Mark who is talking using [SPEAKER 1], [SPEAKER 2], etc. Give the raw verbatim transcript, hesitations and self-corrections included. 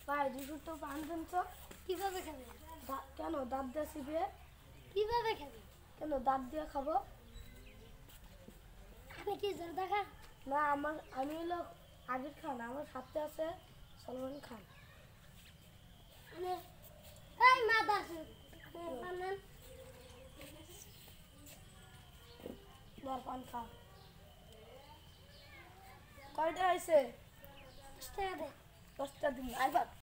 [SPEAKER 1] ভাই দুটো তো পান দেন তো।
[SPEAKER 2] কিভাবে খাবে?
[SPEAKER 1] কেন দাঁত দিয়ে চিবিয়ে?
[SPEAKER 2] কিভাবে খাবে?
[SPEAKER 1] কেন দাঁত দিয়ে খাবো?
[SPEAKER 2] আপনি কি জর্দা খান?
[SPEAKER 1] না, আমার আমি হলো আগের খান, আমার সাথে আছে সলমান খান।
[SPEAKER 2] মানে এই মাথা আছে পান
[SPEAKER 1] দর পান খা। কয়টা হয়েছে?
[SPEAKER 2] দশ টাকা দে।
[SPEAKER 1] দশটা দিন আইবা।